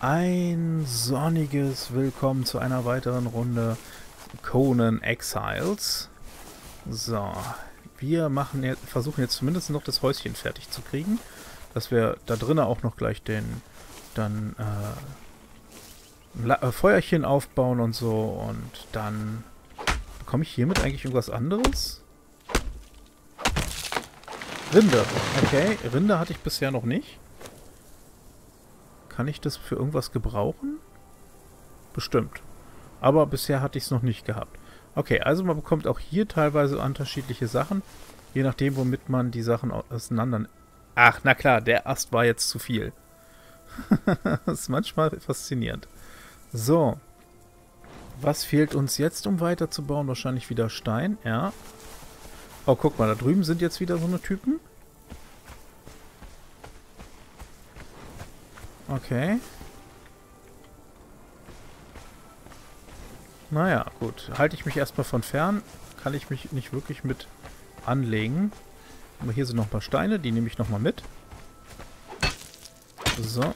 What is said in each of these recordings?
Ein sonniges Willkommen zu einer weiteren Runde Conan Exiles. So, wir versuchen jetzt zumindest noch das Häuschen fertig zu kriegen, dass wir da drinnen auch noch gleich Feuerchen aufbauen und so. Und dann bekomme ich hiermit eigentlich irgendwas anderes? Rinde. Okay, Rinde hatte ich bisher noch nicht. Kann ich das für irgendwas gebrauchen? Bestimmt. Aber bisher hatte ich es noch nicht gehabt. Okay, also man bekommt auch hier teilweise unterschiedliche Sachen, je nachdem, womit man die Sachen auseinander... Ach, na klar, der Ast war jetzt zu viel. Das ist manchmal faszinierend. So. Was fehlt uns jetzt, um weiterzubauen? Wahrscheinlich wieder Stein, ja. Oh, guck mal, da drüben sind jetzt wieder so eine Typen. Okay. Naja, gut. Halte ich mich erstmal von fern. Kann ich mich nicht wirklich mit anlegen. Aber hier sind noch ein paar Steine. Die nehme ich nochmal mit. So.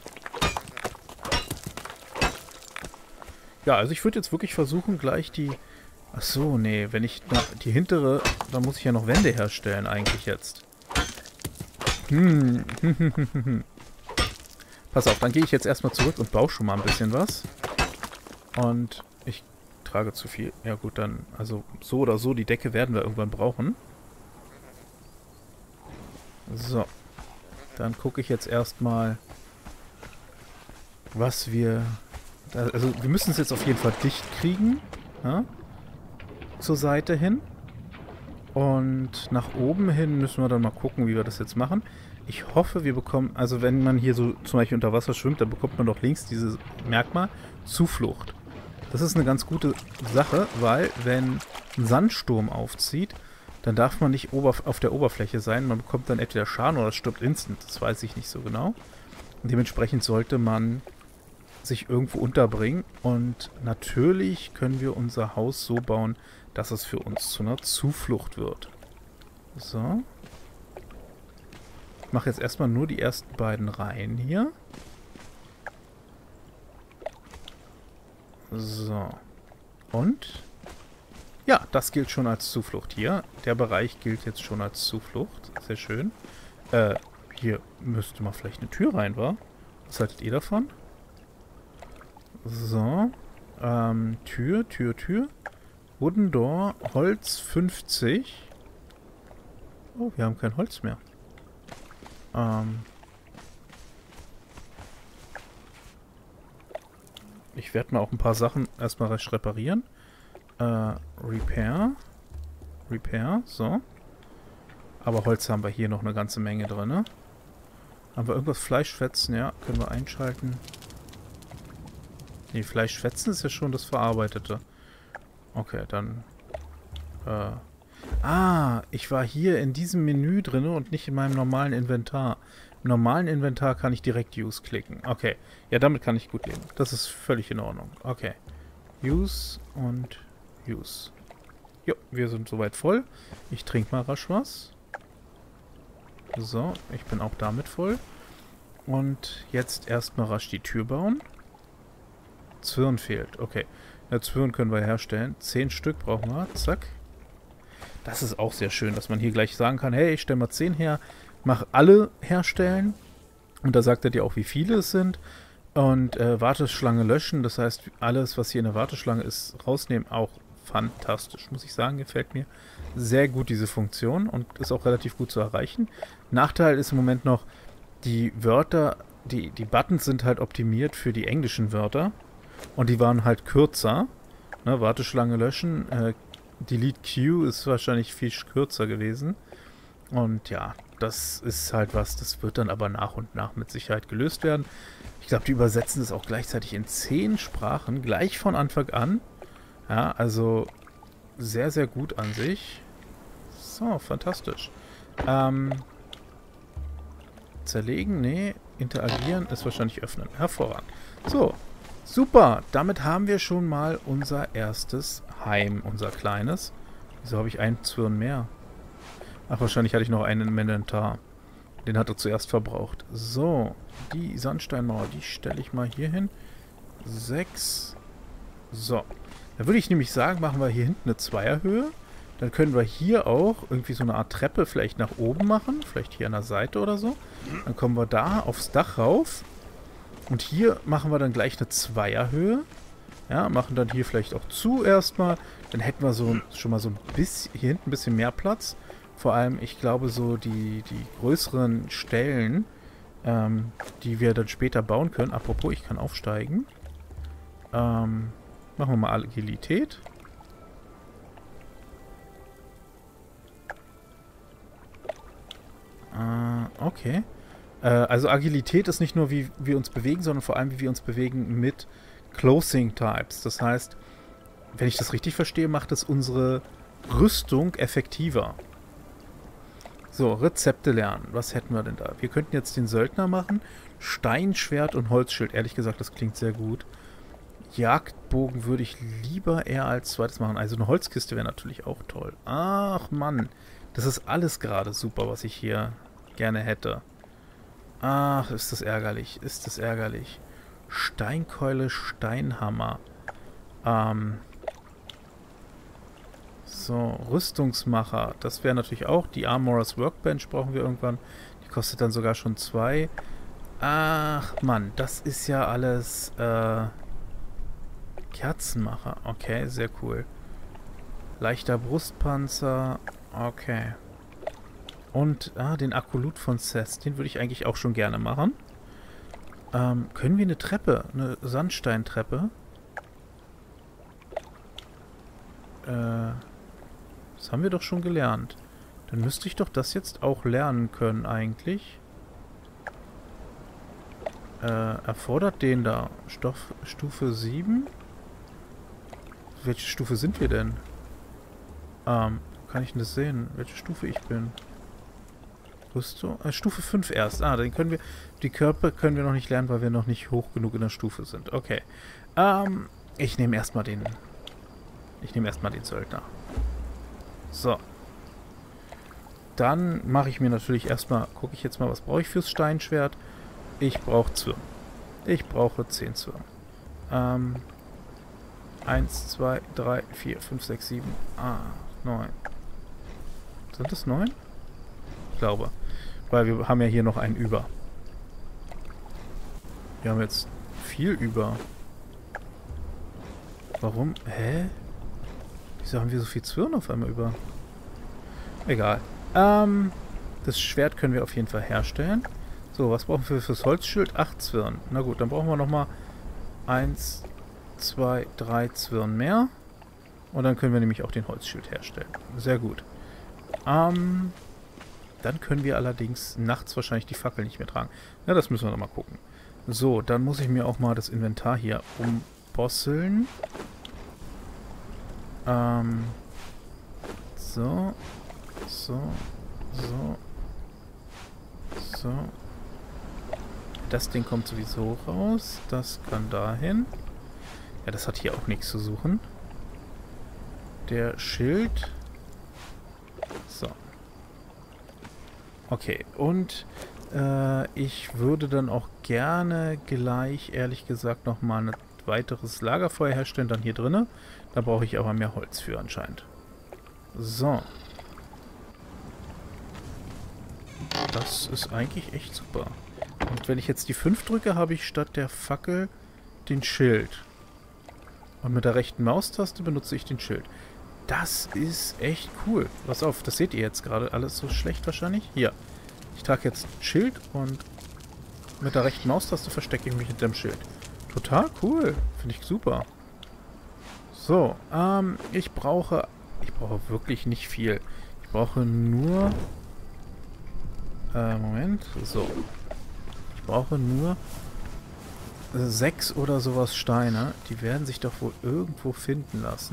Ja, also ich würde jetzt wirklich versuchen, gleich die... Ach so, nee. Wenn ich die hintere... Dann muss ich ja noch Wände herstellen eigentlich jetzt. Pass auf, dann gehe ich jetzt erstmal zurück und baue schon mal ein bisschen was. Und ich trage zu viel. Ja gut, dann, also so oder so, die Decke werden wir irgendwann brauchen. So. Dann gucke ich jetzt erstmal, was wir... Also wir müssen es jetzt auf jeden Fall dicht kriegen. Ja? Zur Seite hin. Und nach oben hin müssen wir dann mal gucken, wie wir das jetzt machen. Ich hoffe, wir bekommen, also wenn man hier so zum Beispiel unter Wasser schwimmt, dann bekommt man doch links dieses Merkmal Zuflucht. Das ist eine ganz gute Sache, weil wenn ein Sandsturm aufzieht, dann darf man nicht auf der Oberfläche sein. Man bekommt dann entweder Schaden oder stirbt instant. Das weiß ich nicht so genau. Und dementsprechend sollte man sich irgendwo unterbringen. Und natürlich können wir unser Haus so bauen, dass es für uns zu einer Zuflucht wird. So. Ich mache jetzt erstmal nur die ersten beiden Reihen hier. So. Und? Ja, das gilt schon als Zuflucht hier. Der Bereich gilt jetzt schon als Zuflucht. Sehr schön. Hier müsste mal vielleicht eine Tür rein, wa? Was haltet ihr davon? So. Tür. Wooden Door. Holz 50. Oh, wir haben kein Holz mehr. Ich werde mal auch ein paar Sachen erstmal reparieren. Repair, so. Aber Holz haben wir hier noch eine ganze Menge drin, ne? Haben wir irgendwas Fleischfetzen? Ja, können wir einschalten. Nee, Fleischfetzen ist ja schon das Verarbeitete. Okay, dann... ich war hier in diesem Menü drin und nicht in meinem normalen Inventar. Im normalen Inventar kann ich direkt Use klicken. Okay, ja, damit kann ich gut leben. Das ist völlig in Ordnung. Okay, Use und Use. Jo, wir sind soweit voll. Ich trinke mal rasch was. So, ich bin auch damit voll. Und jetzt erstmal rasch die Tür bauen. Zwirn fehlt. Okay, ja, Zwirn können wir herstellen. 10 Stück brauchen wir. Zack. Das ist auch sehr schön, dass man hier gleich sagen kann, hey, ich stelle mal 10 her, mach alle herstellen. Und da sagt er dir auch, wie viele es sind. Und Warteschlange löschen, das heißt, alles, was hier in der Warteschlange ist, rausnehmen, auch fantastisch, muss ich sagen, gefällt mir sehr gut diese Funktion und ist auch relativ gut zu erreichen. Nachteil ist im Moment noch, die Wörter, die Buttons sind halt optimiert für die englischen Wörter und die waren halt kürzer. Ne, Warteschlange löschen, Delete Queue ist wahrscheinlich viel kürzer gewesen. Und ja, das ist halt was, das wird dann aber nach und nach mit Sicherheit gelöst werden. Ich glaube, die übersetzen das auch gleichzeitig in 10 Sprachen, gleich von Anfang an. Ja, also sehr, sehr gut an sich. So, fantastisch. Zerlegen? Nee. Interagieren ist wahrscheinlich öffnen. Hervorragend. So, super. Damit haben wir schon mal unser erstes Heim, unser kleines. Wieso habe ich einen Zwirn mehr? Ach, wahrscheinlich hatte ich noch einen im Inventar. Den hat er zuerst verbraucht. So, die Sandsteinmauer, die stelle ich mal hier hin. 6. So. Da würde ich nämlich sagen, machen wir hier hinten eine Zweierhöhe. Dann können wir hier auch irgendwie so eine Art Treppe vielleicht nach oben machen. Vielleicht hier an der Seite oder so. Dann kommen wir da aufs Dach rauf. Und hier machen wir dann gleich eine Zweierhöhe. Ja, machen dann hier vielleicht auch zu erstmal. Dann hätten wir so schon mal so ein bisschen, hier hinten ein bisschen mehr Platz. Vor allem, ich glaube, so die größeren Stellen, die wir dann später bauen können. Apropos, ich kann aufsteigen. Machen wir mal Agilität. Okay. Also Agilität ist nicht nur, wie wir uns bewegen, sondern vor allem, wie wir uns bewegen mit Clothing Types. Das heißt, wenn ich das richtig verstehe, macht es unsere Rüstung effektiver. So, Rezepte lernen. Was hätten wir denn da? Wir könnten jetzt den Söldner machen. Steinschwert und Holzschild. Ehrlich gesagt, das klingt sehr gut. Jagdbogen würde ich lieber eher als zweites machen. Also eine Holzkiste wäre natürlich auch toll. Ach Mann, das ist alles gerade super, was ich hier gerne hätte. Ach, ist das ärgerlich. Ist das ärgerlich. Steinkeule, Steinhammer. So, Rüstungsmacher. Das wäre natürlich auch. Die Armorers Workbench brauchen wir irgendwann. Die kostet dann sogar schon 2. Ach, Mann. Das ist ja alles, Kerzenmacher. Okay, sehr cool. Leichter Brustpanzer. Okay. Und, den Akolut von Seth. Den würde ich eigentlich auch schon gerne machen. Können wir eine Treppe? Eine Sandsteintreppe? Das haben wir doch schon gelernt. Dann müsste ich doch das jetzt auch lernen können eigentlich. Erfordert den da Stufe 7? Welche Stufe sind wir denn? Kann ich denn das sehen? Welche Stufe ich bin? Rüstung? Stufe 5 erst. Dann können wir... Die Körper können wir noch nicht lernen, weil wir noch nicht hoch genug in der Stufe sind. Okay. Ich nehme erstmal den... Ich nehme erstmal den Söldner. So. Dann mache ich mir natürlich erstmal... Gucke ich jetzt mal, was brauche ich fürs Steinschwert? Ich brauche Zwirn. Ich brauche 10 Zwirn. 1, 2, 3, 4, 5, 6, 7, 9. Sind das 9? Ich glaube. Weil wir haben ja hier noch einen über. Wir haben jetzt viel über. Warum? Hä? Wieso haben wir so viel Zwirn auf einmal über? Egal. Das Schwert können wir auf jeden Fall herstellen. So, was brauchen wir fürs Holzschild? 8 Zwirn. Na gut, dann brauchen wir nochmal 1, 2, 3 Zwirn mehr. Und dann können wir nämlich auch den Holzschild herstellen. Sehr gut. Dann können wir allerdings nachts wahrscheinlich die Fackel nicht mehr tragen. Na, das müssen wir nochmal gucken. So, dann muss ich mir auch mal das Inventar hier umbosseln. So. So. So. So. Das Ding kommt sowieso raus. Das kann dahin. Ja, das hat hier auch nichts zu suchen. Der Schild. So. Okay, und ich würde dann auch gerne gleich, ehrlich gesagt, nochmal ein weiteres Lagerfeuer herstellen, dann hier drinne. Da brauche ich aber mehr Holz für anscheinend. So. Das ist eigentlich echt super. Und wenn ich jetzt die 5 drücke, habe ich statt der Fackel den Schild. Und mit der rechten Maustaste benutze ich den Schild. Das ist echt cool. Pass auf, das seht ihr jetzt gerade alles so schlecht wahrscheinlich. Hier. Ich trage jetzt ein Schild und mit der rechten Maustaste verstecke ich mich hinter dem Schild. Total cool. Finde ich super. So, ich brauche wirklich nicht viel. Ich brauche nur... Moment. So. Ich brauche nur 6 oder sowas Steine. Die werden sich doch wohl irgendwo finden lassen.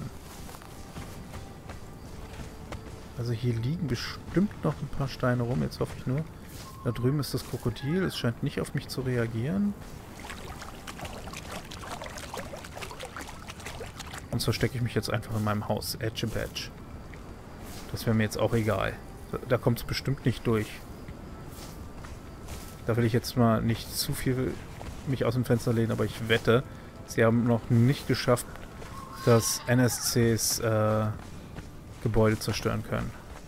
Also hier liegen bestimmt noch ein paar Steine rum. Jetzt hoffe ich nur. Da drüben ist das Krokodil. Es scheint nicht auf mich zu reagieren. Und so stecke ich mich jetzt einfach in meinem Haus. Edge Badge. Das wäre mir jetzt auch egal. Da kommt es bestimmt nicht durch. Da will ich jetzt mal nicht zu viel mich aus dem Fenster lehnen, aber ich wette, sie haben noch nicht geschafft, dass NSCs Gebäude zerstören können.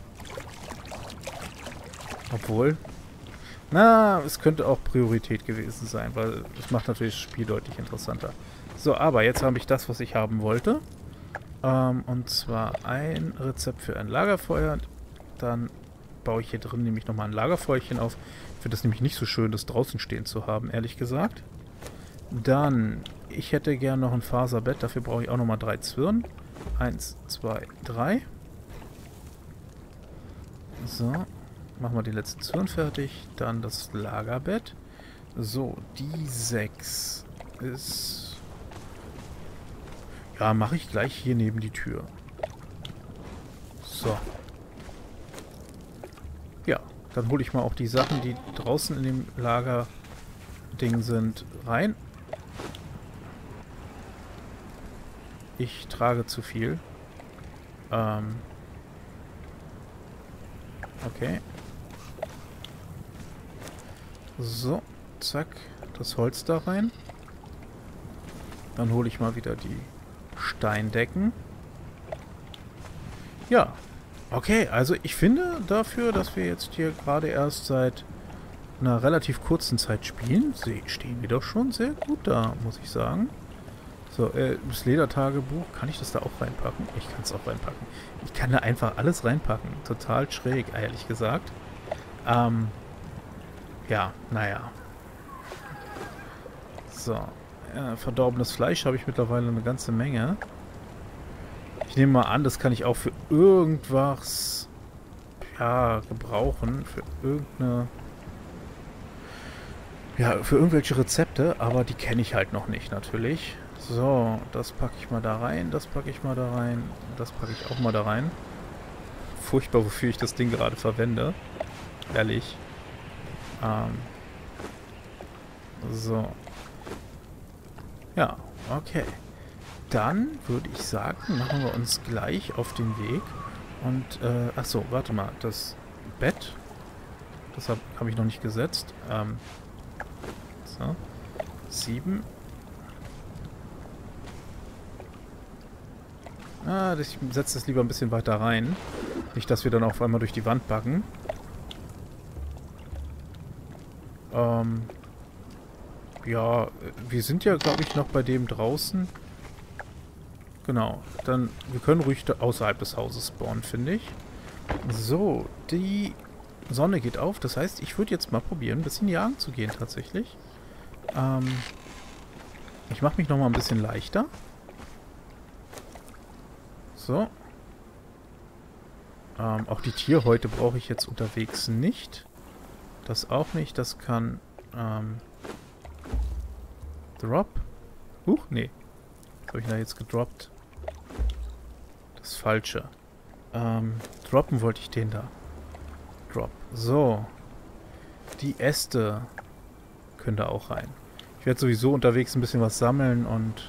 Obwohl, na, es könnte auch Priorität gewesen sein, weil es macht natürlich das Spiel deutlich interessanter. So, aber jetzt habe ich das, was ich haben wollte. Und zwar ein Rezept für ein Lagerfeuer. Dann baue ich hier drin nämlich nochmal ein Lagerfeuerchen auf. Ich finde das nämlich nicht so schön, das draußen stehen zu haben, ehrlich gesagt. Dann, ich hätte gern noch ein Faserbett. Dafür brauche ich auch nochmal 3 Zwirn. 1, 2, 3. So, machen wir den letzten Zwirn fertig. Dann das Lagerbett. So, die 6 ist... Ja, mache ich gleich hier neben die Tür. So. Ja, dann hole ich mal auch die Sachen, die draußen in dem Lagerding sind, rein. Ich trage zu viel. Okay. So, zack. Das Holz da rein. Dann hole ich mal wieder die Steindecken. Ja. Okay, also ich finde dafür, dass wir jetzt hier gerade erst seit einer relativ kurzen Zeit spielen, stehen wir doch schon sehr gut da, muss ich sagen. So, das Ledertagebuch, kann ich das da auch reinpacken? Ich kann es auch reinpacken. Ich kann da einfach alles reinpacken. Total schräg, ehrlich gesagt. Ja, naja. So. Verdorbenes Fleisch habe ich mittlerweile eine ganze Menge. Ich nehme mal an, das kann ich auch für irgendwas gebrauchen. Für irgendeine... Ja, für irgendwelche Rezepte, aber die kenne ich halt noch nicht, natürlich. So, das packe ich mal da rein, das packe ich mal da rein, das packe ich auch mal da rein. Furchtbar, wofür ich das Ding gerade verwende. Ehrlich. So. Ja, okay. Dann würde ich sagen, machen wir uns gleich auf den Weg. Und, achso, warte mal, das Bett, das habe ich noch nicht gesetzt. So. 7. Ich setze das lieber ein bisschen weiter rein. Nicht, dass wir dann auf einmal durch die Wand backen. Ja, wir sind ja, glaube ich, noch bei dem draußen. Genau, dann, wir können ruhig außerhalb des Hauses spawnen, finde ich. So, die Sonne geht auf. Das heißt, ich würde jetzt mal probieren, ein bisschen jagen zu gehen, tatsächlich. Ich mache mich nochmal ein bisschen leichter. So. Auch die Tierhäute brauche ich jetzt unterwegs nicht. Das auch nicht. Das kann... Drop? Nee. Was habe ich da jetzt gedroppt? Das Falsche. Droppen wollte ich den da. Drop. So. Die Äste können da auch rein. Ich werde sowieso unterwegs ein bisschen was sammeln und...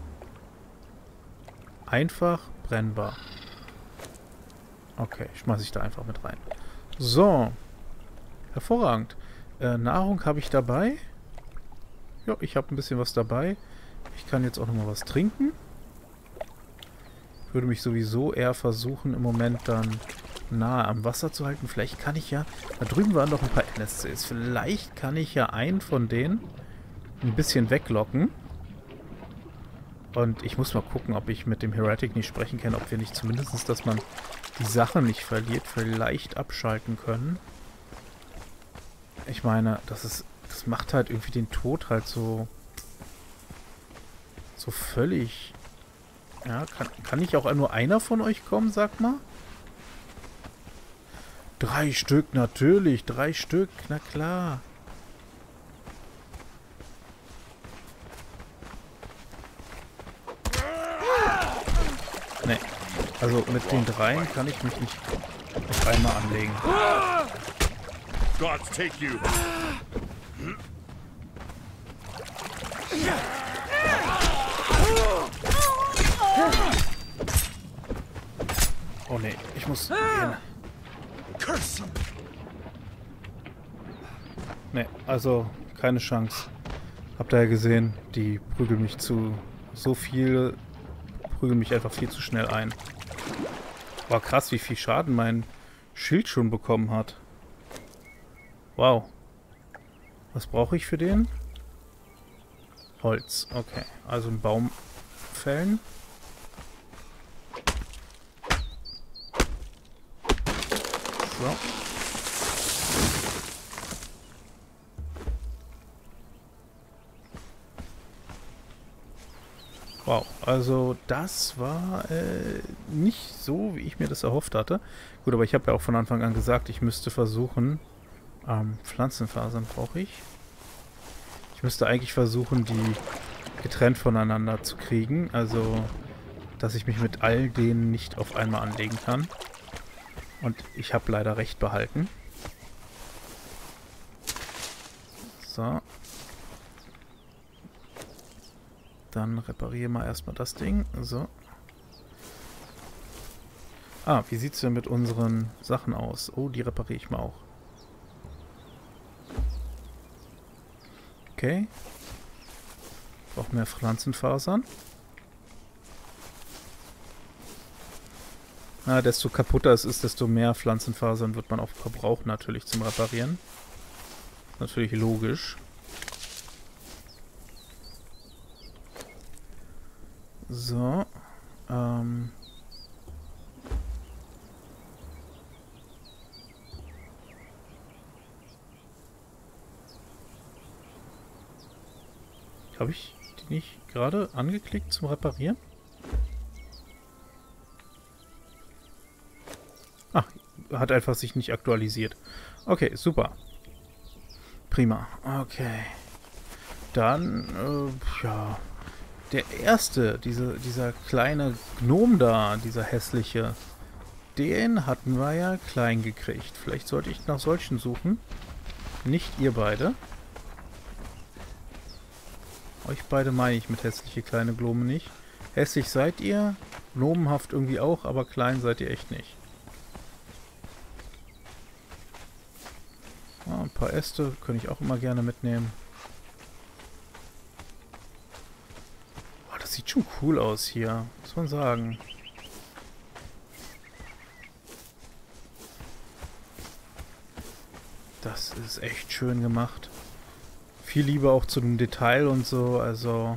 Einfach brennbar. Okay, schmeiße ich da einfach mit rein. So. Hervorragend. Nahrung habe ich dabei. Ja, ich habe ein bisschen was dabei. Ich kann jetzt auch nochmal was trinken. Würde mich sowieso eher versuchen, im Moment dann nahe am Wasser zu halten. Vielleicht kann ich ja... Da drüben waren noch ein paar NSCs. Vielleicht kann ich ja einen von denen ein bisschen weglocken. Und ich muss mal gucken, ob ich mit dem Heretic nicht sprechen kann, ob wir nicht zumindest, dass man die Sache nicht verliert, vielleicht abschalten können. Ich meine, das macht halt irgendwie den Tod halt so völlig... Ja, kann nicht auch nur einer von euch kommen, sag mal? 3 Stück, natürlich, 3 Stück, na klar. Ne, also mit den 3 kann ich mich nicht auf einmal anlegen. Gods take you. Oh ne, ich muss gehen. Curse you. Ne, also keine Chance. Habt ihr ja gesehen, die prügeln mich zu so viel, prügeln mich einfach viel zu schnell ein. War krass, wie viel Schaden mein Schild schon bekommen hat. Wow. Was brauche ich für den? Holz. Okay, also einen Baum fällen. So. Wow, also das war nicht so, wie ich mir das erhofft hatte. Gut, aber ich habe ja auch von Anfang an gesagt, ich müsste versuchen, Pflanzenfasern brauche ich. Ich müsste eigentlich versuchen, die getrennt voneinander zu kriegen. Also, dass ich mich mit all denen nicht auf einmal anlegen kann. Und ich habe leider recht behalten. So. Dann reparieren wir erstmal das Ding. So. Ah, wie sieht es denn mit unseren Sachen aus? Oh, die repariere ich mal auch. Okay. Braucht mehr Pflanzenfasern. Desto kaputter es ist, desto mehr Pflanzenfasern wird man auch verbrauchen natürlich zum Reparieren. Natürlich logisch. So. Habe ich die nicht gerade angeklickt zum Reparieren? Ach, hat einfach sich nicht aktualisiert. Okay, super. Prima. Okay. Dann, ja. Der erste, dieser kleine Gnom da, dieser hässliche, den hatten wir ja klein gekriegt. Vielleicht sollte ich nach solchen suchen. Nicht ihr beide. Euch beide meine ich mit hässliche kleine Gnome nicht. Hässlich seid ihr, gnomenhaft irgendwie auch, aber klein seid ihr echt nicht. Ah, ein paar Äste kann ich auch immer gerne mitnehmen. Oh, das sieht schon cool aus hier, muss man sagen. Das ist echt schön gemacht. Viel Liebe auch zu dem Detail und so, also...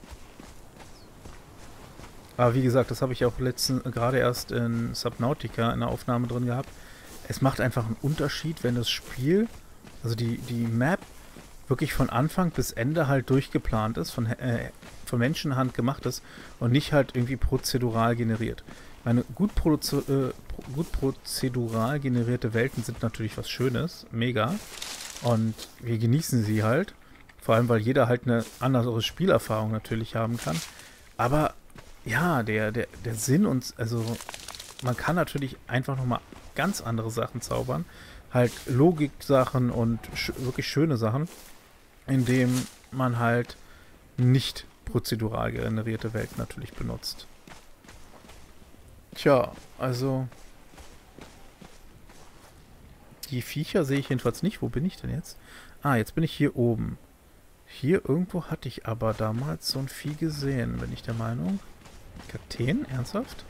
Aber wie gesagt, das habe ich auch gerade erst in Subnautica in der Aufnahme drin gehabt. Es macht einfach einen Unterschied, wenn das Spiel, also die Map, wirklich von Anfang bis Ende halt durchgeplant ist, von Menschenhand gemacht ist und nicht halt irgendwie prozedural generiert. Ich meine, gut prozedural generierte Welten sind natürlich was Schönes, mega. Und wir genießen sie halt. Vor allem, weil jeder halt eine andere Spielerfahrung natürlich haben kann. Aber ja, der Sinn und also man kann natürlich einfach nochmal ganz andere Sachen zaubern. Halt Logik-Sachen und wirklich schöne Sachen, indem man halt nicht prozedural generierte Welten natürlich benutzt. Tja, also die Viecher sehe ich jedenfalls nicht. Wo bin ich denn jetzt? Ah, jetzt bin ich hier oben. Hier irgendwo hatte ich aber damals so ein Vieh gesehen, bin ich der Meinung. Kakteen? Ernsthaft?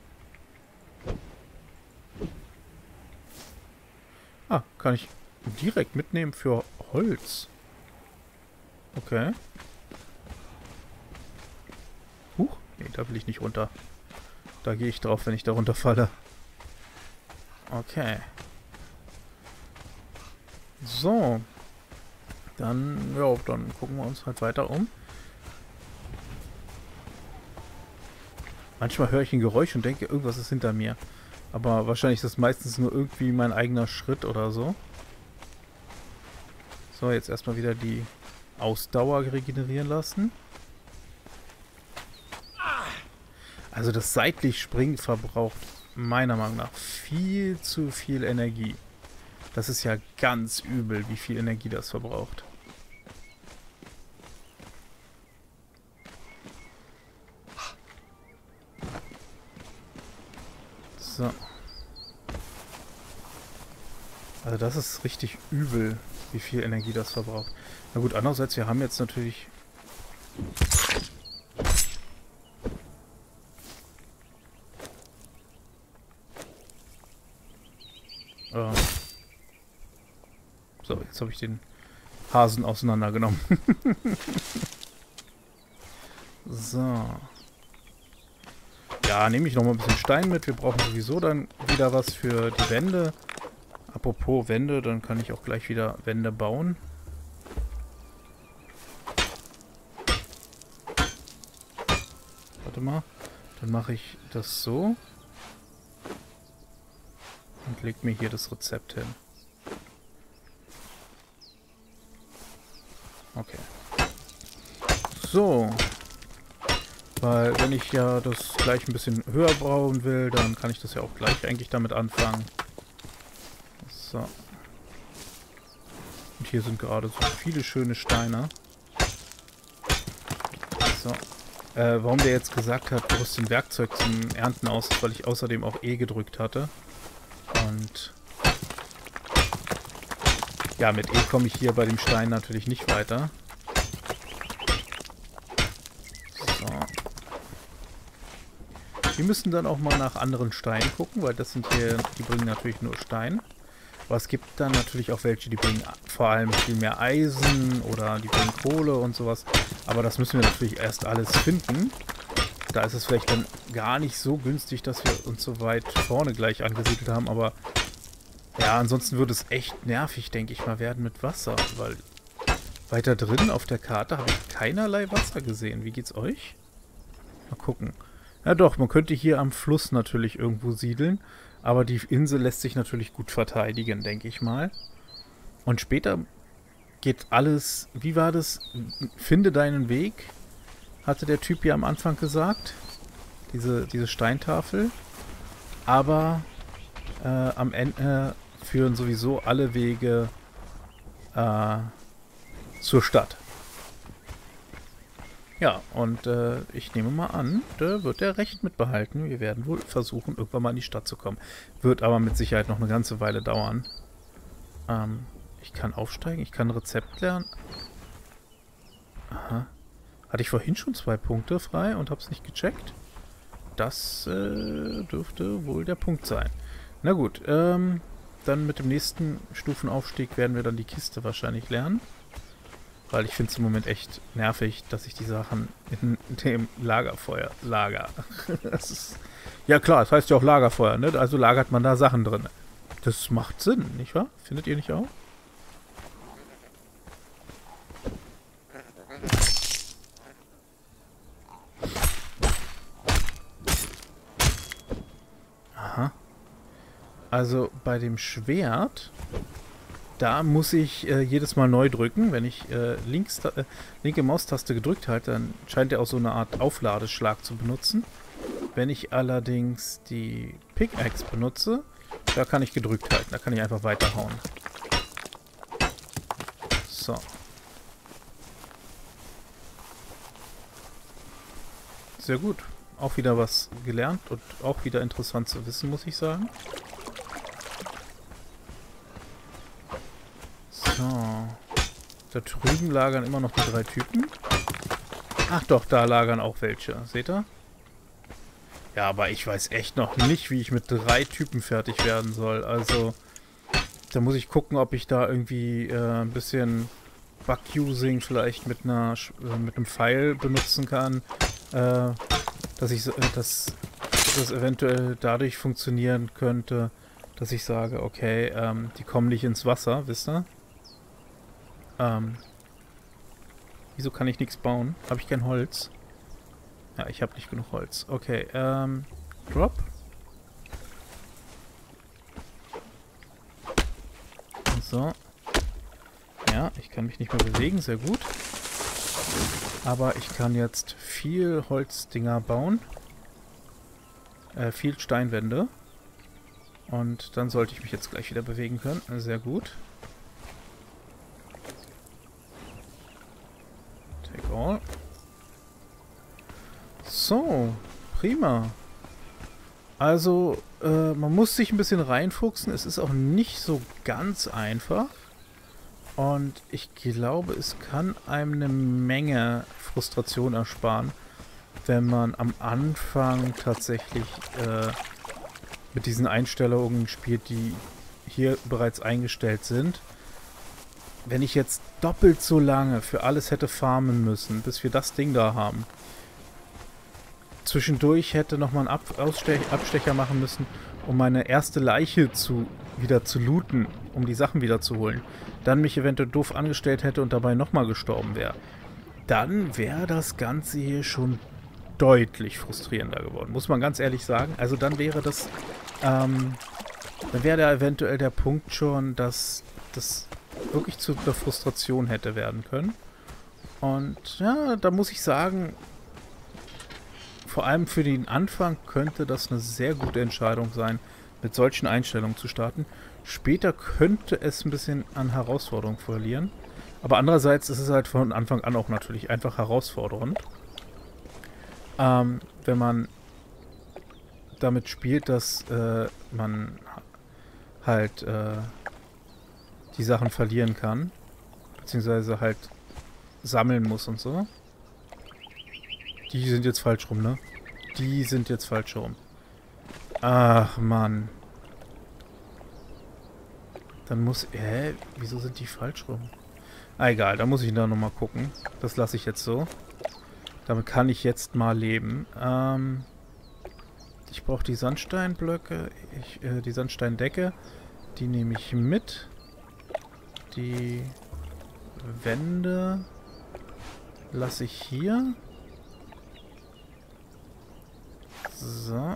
Ah, kann ich direkt mitnehmen für Holz. Okay. Huch, nee, da will ich nicht runter. Da gehe ich drauf, wenn ich da runterfalle. Okay. So. Dann, ja, dann gucken wir uns halt weiter um. Manchmal höre ich ein Geräusch und denke, irgendwas ist hinter mir. Aber wahrscheinlich ist das meistens nur irgendwie mein eigener Schritt oder so. So, jetzt erstmal wieder die Ausdauer regenerieren lassen. Also das seitlich Springen verbraucht meiner Meinung nach viel zu viel Energie. Das ist ja ganz übel, wie viel Energie das verbraucht. So. Also das ist richtig übel, wie viel Energie das verbraucht. Na gut, andererseits, wir haben jetzt natürlich... So, jetzt habe ich den Hasen auseinandergenommen. So. Ja, nehme ich nochmal ein bisschen Stein mit. Wir brauchen sowieso dann wieder was für die Wände. Apropos Wände, dann kann ich auch gleich wieder Wände bauen. Warte mal. Dann mache ich das so. Und leg mir hier das Rezept hin. Okay. So. Weil wenn ich ja das gleich ein bisschen höher bauen will, dann kann ich das ja auch gleich eigentlich damit anfangen. So. Und hier sind gerade so viele schöne Steine. So. Warum der jetzt gesagt hat, du rüst ein Werkzeug zum Ernten aus, ist, weil ich außerdem auch E gedrückt hatte. Und ja, mit E komme ich hier bei dem Stein natürlich nicht weiter. So. Wir müssen dann auch mal nach anderen Steinen gucken, weil das sind hier, die bringen natürlich nur Stein. Aber es gibt dann natürlich auch welche, die bringen vor allem viel mehr Eisen oder die bringen Kohle und sowas. Aber das müssen wir natürlich erst alles finden. Da ist es vielleicht dann gar nicht so günstig, dass wir uns so weit vorne gleich angesiedelt haben. Aber ja, ansonsten würde es echt nervig, denke ich mal, werden mit Wasser. Weil weiter drin auf der Karte habe ich keinerlei Wasser gesehen. Wie geht's euch? Mal gucken. Ja doch, man könnte hier am Fluss natürlich irgendwo siedeln. Aber die Insel lässt sich natürlich gut verteidigen, denke ich mal. Und später geht alles... Wie war das? Finde deinen Weg, hatte der Typ ja am Anfang gesagt. Diese Steintafel. Aber am Ende führen sowieso alle Wege zur Stadt. Ja, und ich nehme mal an, da wird er recht mitbehalten. Wir werden wohl versuchen, irgendwann mal in die Stadt zu kommen. Wird aber mit Sicherheit noch eine ganze Weile dauern. Ich kann aufsteigen, ich kann ein Rezept lernen. Aha. Hatte ich vorhin schon 2 Punkte frei und habe es nicht gecheckt? Das dürfte wohl der Punkt sein. Na gut, dann mit dem nächsten Stufenaufstieg werden wir dann die Kiste wahrscheinlich lernen. Weil ich finde es im Moment echt nervig, dass ich die Sachen in dem Lagerfeuer lager. Das ist, ja klar, das heißt ja auch Lagerfeuer, ne? Also lagert man da Sachen drin. Das macht Sinn, nicht wahr? Findet ihr nicht auch? Aha. Also bei dem Schwert... Da muss ich jedes Mal neu drücken. Wenn ich linke Maustaste gedrückt halte, dann scheint er auch so eine Art Aufladeschlag zu benutzen. Wenn ich allerdings die Pickaxe benutze, da kann ich gedrückt halten. Da kann ich einfach weiterhauen. So. Sehr gut. Auch wieder was gelernt und auch wieder interessant zu wissen, muss ich sagen. So. Da drüben lagern immer noch die 3 Typen. Ach doch, da lagern auch welche. Seht ihr? Ja, aber ich weiß echt noch nicht, wie ich mit 3 Typen fertig werden soll. Also, da muss ich gucken, ob ich da irgendwie ein bisschen Bug-Using vielleicht mit einem Pfeil benutzen kann. Dass das eventuell dadurch funktionieren könnte, dass ich sage, okay, die kommen nicht ins Wasser, wisst ihr? Wieso kann ich nichts bauen? Habe ich kein Holz? Ja, ich habe nicht genug Holz. Okay, Drop. So. Ja, ich kann mich nicht mehr bewegen, sehr gut. Aber ich kann jetzt viel Holzdinger bauen. Viel Steinwände. Und dann sollte ich mich jetzt gleich wieder bewegen können. Sehr gut. Take all. So, prima. Also, man muss sich ein bisschen reinfuchsen. Es ist auch nicht so ganz einfach. Und ich glaube, es kann einem eine Menge Frustration ersparen, wenn man am Anfang tatsächlich mit diesen Einstellungen spielt, die hier bereits eingestellt sind. Wenn ich jetzt doppelt so lange für alles hätte farmen müssen, bis wir das Ding da haben. Zwischendurch hätte nochmal einen Abstecher machen müssen, um meine erste Leiche wieder zu looten, um die Sachen wieder zu holen. Dann mich eventuell doof angestellt hätte und dabei nochmal gestorben wäre. Dann wäre das Ganze hier schon deutlich frustrierender geworden, muss man ganz ehrlich sagen. Also dann wäre das, dann wäre da eventuell der Punkt schon, dass das wirklich zu einer Frustration hätte werden können. Und ja, da muss ich sagen, vor allem für den Anfang könnte das eine sehr gute Entscheidung sein, mit solchen Einstellungen zu starten. Später könnte es ein bisschen an Herausforderung verlieren. Aber andererseits ist es halt von Anfang an auch natürlich einfach herausfordernd. Wenn man damit spielt, dass man halt die Sachen verlieren kann. Beziehungsweise halt sammeln muss und so. Die sind jetzt falsch rum, ne? Die sind jetzt falsch rum. Ach, Mann. Dann muss... Wieso sind die falsch rum? Ah, egal, da muss ich da nochmal gucken. Das lasse ich jetzt so. Damit kann ich jetzt mal leben. Ich brauche die Sandsteinblöcke. Die Sandsteindecke. Die nehme ich mit. Die Wände lasse ich hier. So.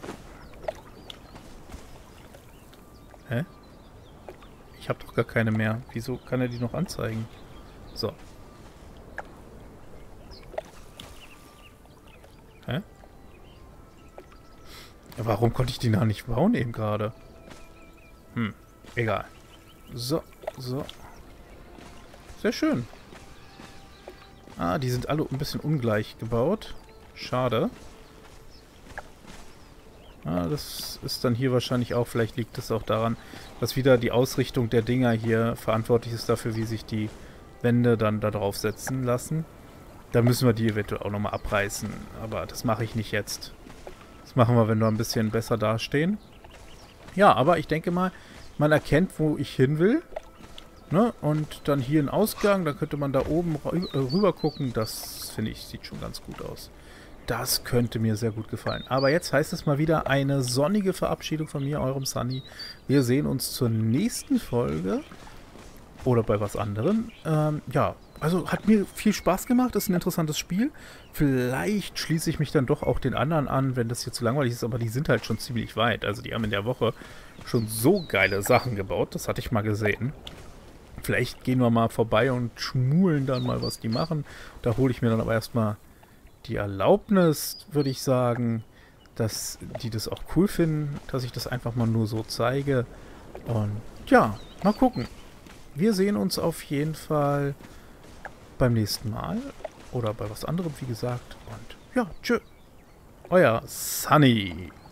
Hä? Ich habe doch gar keine mehr. Wieso kann er die noch anzeigen? So. Hä? Warum konnte ich die noch nicht bauen eben gerade? Egal. So, so. Sehr schön. Ah, die sind alle ein bisschen ungleich gebaut. Schade. Ah, das ist dann hier wahrscheinlich auch, vielleicht liegt es auch daran, dass wieder die Ausrichtung der Dinger hier verantwortlich ist dafür, wie sich die Wände dann da drauf setzen lassen. Da müssen wir die eventuell auch nochmal abreißen, aber das mache ich nicht jetzt. Das machen wir, wenn wir ein bisschen besser dastehen. Ja, aber ich denke mal, man erkennt, wo ich hin will. Ne? Und dann hier ein Ausgang, da könnte man da oben rüber gucken. Das, finde ich, sieht schon ganz gut aus. Das könnte mir sehr gut gefallen. Aber jetzt heißt es mal wieder eine sonnige Verabschiedung von mir, eurem Sunny. Wir sehen uns zur nächsten Folge. Oder bei was anderem. Ja, also hat mir viel Spaß gemacht. Ist ein interessantes Spiel. Vielleicht schließe ich mich dann doch auch den anderen an, wenn das hier zu langweilig ist. Aber die sind halt schon ziemlich weit. Also die haben in der Woche schon so geile Sachen gebaut. Das hatte ich mal gesehen. Vielleicht gehen wir mal vorbei und schmulen dann mal, was die machen. Da hole ich mir dann aber erstmal die Erlaubnis, würde ich sagen, dass die das auch cool finden, dass ich das einfach mal nur so zeige. Und ja, mal gucken. Wir sehen uns auf jeden Fall beim nächsten Mal. Oder bei was anderem, wie gesagt. Und ja, tschö. Euer Sunny.